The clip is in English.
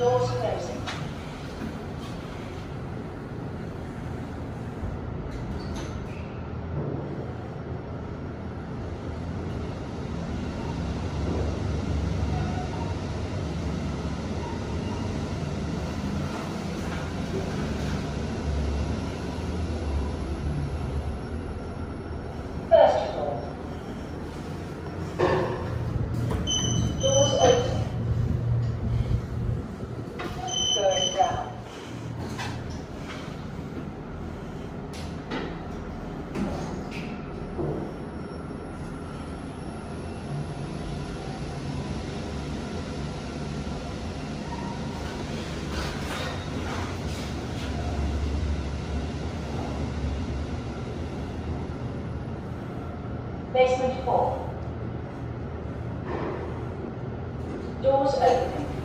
Doors closing. First floor. Doors open. Going down. Basement 4. Doors open.